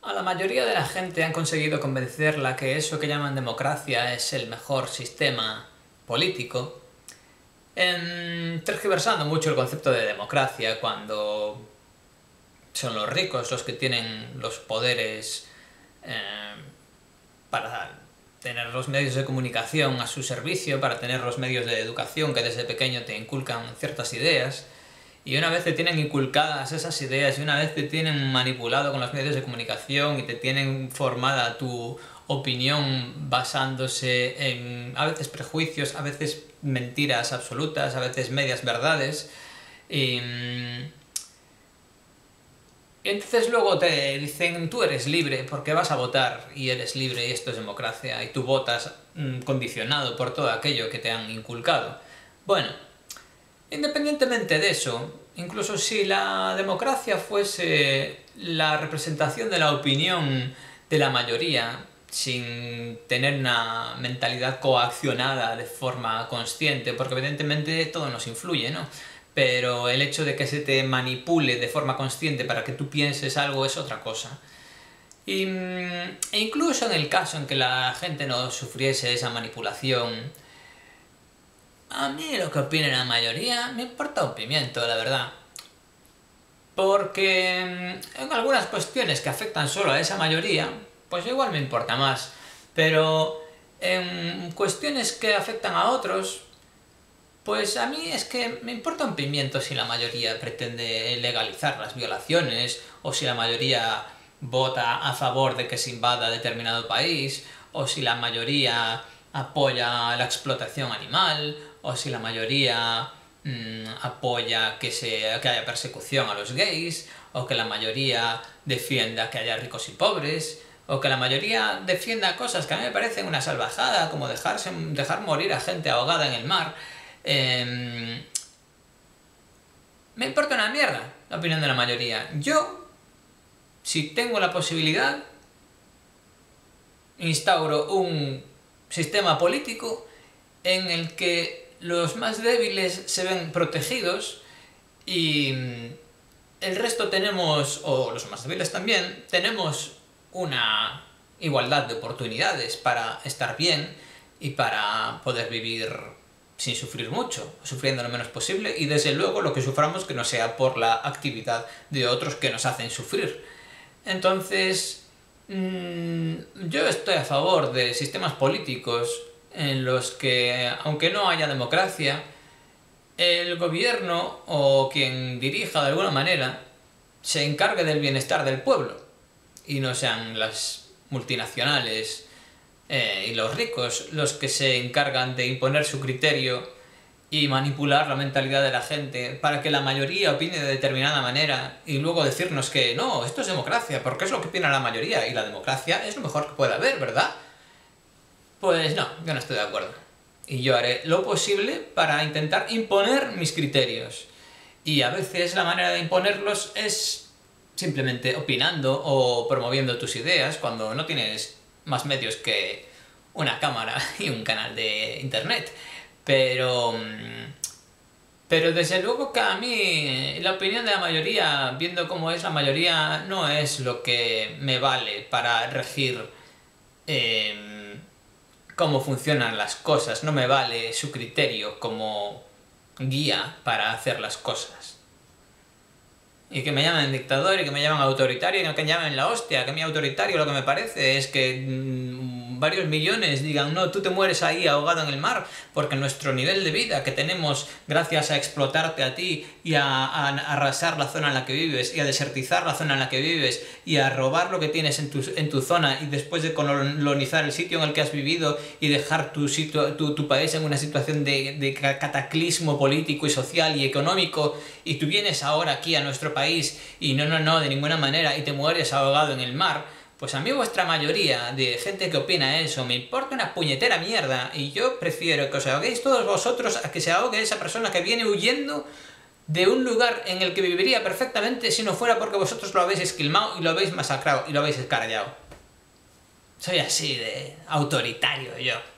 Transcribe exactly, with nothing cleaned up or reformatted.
A la mayoría de la gente han conseguido convencerla que eso que llaman democracia es el mejor sistema político, em, tergiversando mucho el concepto de democracia cuando son los ricos los que tienen los poderes em, para tener los medios de comunicación a su servicio, para tener los medios de educación que desde pequeño te inculcan ciertas ideas. Y una vez te tienen inculcadas esas ideas y una vez te tienen manipulado con los medios de comunicación y te tienen formada tu opinión basándose en a veces prejuicios, a veces mentiras absolutas, a veces medias verdades, y, y entonces luego te dicen tú eres libre porque vas a votar y eres libre y esto es democracia y tú votas mmm, condicionado por todo aquello que te han inculcado. Bueno, independientemente de eso, incluso si la democracia fuese la representación de la opinión de la mayoría, sin tener una mentalidad coaccionada de forma consciente, porque evidentemente todo nos influye, ¿no? Pero el hecho de que se te manipule de forma consciente para que tú pienses algo es otra cosa. Y, e incluso en el caso en que la gente no sufriese esa manipulación, a mí lo que opine la mayoría me importa un pimiento, la verdad. Porque en algunas cuestiones que afectan solo a esa mayoría, pues igual me importa más. Pero en cuestiones que afectan a otros, pues a mí es que me importa un pimiento si la mayoría pretende legalizar las violaciones, o si la mayoría vota a favor de que se invada determinado país, o si la mayoría apoya la explotación animal, o si la mayoría mmm, apoya que, se, que haya persecución a los gays, o que la mayoría defienda que haya ricos y pobres, o que la mayoría defienda cosas que a mí me parecen una salvajada, como dejarse, dejar morir a gente ahogada en el mar. Eh, me importa una mierda la opinión de la mayoría. Yo, si tengo la posibilidad, instauro un sistema político en el que los más débiles se ven protegidos y el resto tenemos, o los más débiles también, tenemos una igualdad de oportunidades para estar bien y para poder vivir sin sufrir mucho, sufriendo lo menos posible, y desde luego lo que suframos que no sea por la actividad de otros que nos hacen sufrir. Entonces, mmm, yo estoy a favor de sistemas políticos en los que, aunque no haya democracia, el gobierno o quien dirija de alguna manera se encargue del bienestar del pueblo y no sean las multinacionales eh, y los ricos los que se encargan de imponer su criterio y manipular la mentalidad de la gente para que la mayoría opine de determinada manera y luego decirnos que no, esto es democracia, porque es lo que opina la mayoría y la democracia es lo mejor que puede haber, ¿verdad? Pues no, yo no estoy de acuerdo. Y yo haré lo posible para intentar imponer mis criterios. Y a veces la manera de imponerlos es simplemente opinando o promoviendo tus ideas cuando no tienes más medios que una cámara y un canal de internet. Pero... Pero desde luego que a mí la opinión de la mayoría, viendo cómo es la mayoría, no es lo que me vale para regir eh, cómo funcionan las cosas. No me vale su criterio como guía para hacer las cosas. Y que me llamen dictador y que me llamen autoritario y que me llamen la hostia, que a mí autoritario lo que me parece es que mmm, varios millones digan no, tú te mueres ahí ahogado en el mar porque nuestro nivel de vida que tenemos gracias a explotarte a ti y a, a, a arrasar la zona en la que vives y a desertizar la zona en la que vives y a robar lo que tienes en tu, en tu zona y después de colonizar el sitio en el que has vivido y dejar tu, sitio, tu, tu país en una situación de, de cataclismo político y social y económico y tú vienes ahora aquí a nuestro país y no, no, no, de ninguna manera, y te mueres ahogado en el mar, pues a mí vuestra mayoría de gente que opina eso me importa una puñetera mierda y yo prefiero que os ahoguéis todos vosotros a que se ahogue esa persona que viene huyendo de un lugar en el que viviría perfectamente si no fuera porque vosotros lo habéis esquilmado y lo habéis masacrado y lo habéis escarallado. Soy así de autoritario yo.